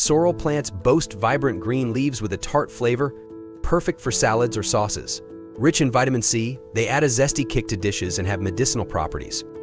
Sorrel plants boast vibrant green leaves with a tart flavor, perfect for salads or sauces. Rich in vitamin C, they add a zesty kick to dishes and have medicinal properties.